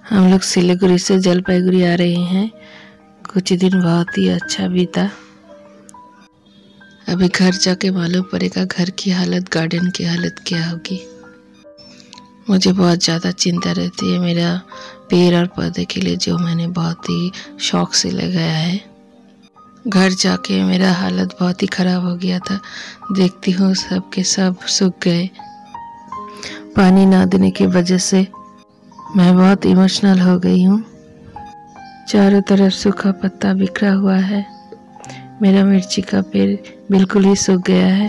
हम लोग सिलीगुड़ी से जलपाईगुड़ी आ रहे हैं। कुछ दिन बहुत ही अच्छा बीता। अभी घर जाके मालूम पड़ेगा घर की हालत, गार्डन की हालत क्या होगी। मुझे बहुत ज़्यादा चिंता रहती है मेरा पेड़ और पौधे के लिए, जो मैंने बहुत ही शौक से लगाया है। घर जाके मेरा हालत बहुत ही ख़राब हो गया था। देखती हूँ सब के सब सूख गए। पानी ना देने की वजह से मैं बहुत इमोशनल हो गई हूँ। चारों तरफ सूखा पत्ता बिखरा हुआ है। मेरा मिर्ची का पेड़ बिल्कुल ही सूख गया है।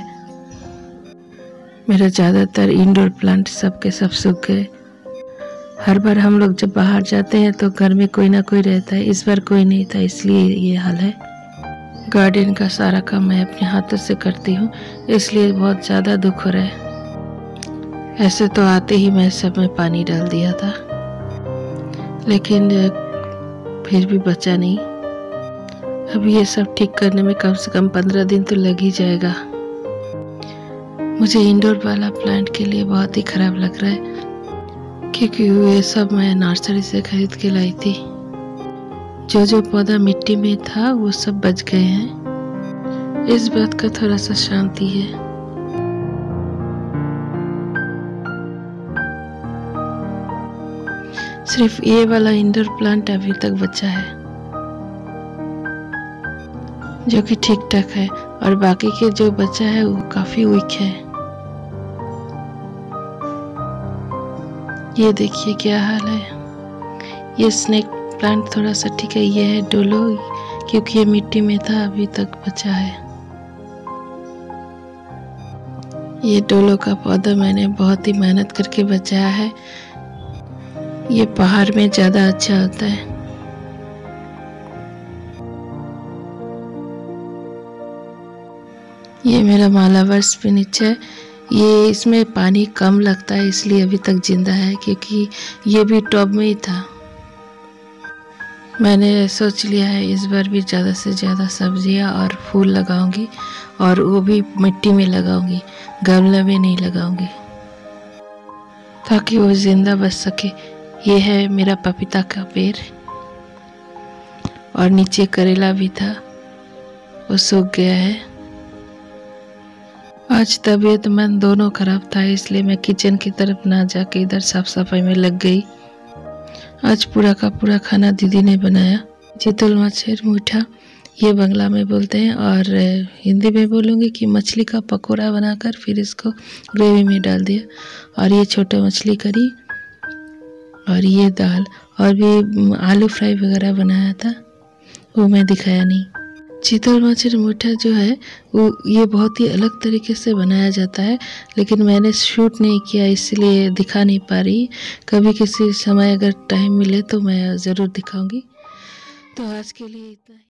मेरा ज़्यादातर इंडोर प्लांट सब के सब सूख गए। हर बार हम लोग जब बाहर जाते हैं तो घर में कोई ना कोई रहता है। इस बार कोई नहीं था, इसलिए ये हाल है। गार्डन का सारा काम मैं अपने हाथों से करती हूँ, इसलिए बहुत ज़्यादा दुख हो रहा है। ऐसे तो आते ही मैं सब में पानी डाल दिया था, लेकिन फिर भी बचा नहीं। अब ये सब ठीक करने में कम से कम 15 दिन तो लग ही जाएगा। मुझे इंडोर वाला प्लांट के लिए बहुत ही खराब लग रहा है, क्योंकि ये सब मैं नर्सरी से खरीद के लाई थी। जो पौधा मिट्टी में था वो सब बच गए हैं। इस बात का थोड़ा सा शांति है। सिर्फ ये वाला इंडोर प्लांट अभी तक बचा है, जो कि ठीक ठाक है, और बाकी के जो बचा है वो काफी वीक है। ये देखिए क्या हाल है। ये स्नेक प्लांट थोड़ा सा ठीक है। ये है डोलो, क्योंकि ये मिट्टी में था, अभी तक बचा है। ये डोलो का पौधा मैंने बहुत ही मेहनत करके बचाया है। ये पहाड़ में ज़्यादा अच्छा होता है। ये मेरा मालाबार स्पिनिच है। ये इसमें पानी कम लगता है, इसलिए अभी तक जिंदा है, क्योंकि ये भी टब में ही था। मैंने सोच लिया है इस बार भी ज़्यादा से ज़्यादा सब्जियां और फूल लगाऊंगी, और वो भी मिट्टी में लगाऊंगी, गमले में नहीं लगाऊंगी, ताकि वो जिंदा बच सके। ये है मेरा पपीता का पेड़, और नीचे करेला भी था, वो सूख गया है। आज तबीयत मन दोनों खराब था, इसलिए मैं किचन की तरफ ना जाके इधर साफ सफाई में लग गई। आज पूरा का पूरा खाना दीदी ने बनाया। चितल मछली मीठा ये बंगला में बोलते हैं, और हिंदी में बोलूँगी कि मछली का पकौड़ा बनाकर फिर इसको ग्रेवी में डाल दिया। और ये छोटा मछली करी, और ये दाल, और भी आलू फ्राई वगैरह बनाया था, वो मैं दिखाया नहीं। चितल मछली मीठा जो है वो ये बहुत ही अलग तरीके से बनाया जाता है, लेकिन मैंने शूट नहीं किया, इसलिए दिखा नहीं पा रही। कभी किसी समय अगर टाइम मिले तो मैं ज़रूर दिखाऊंगी। तो आज के लिए इतना ही।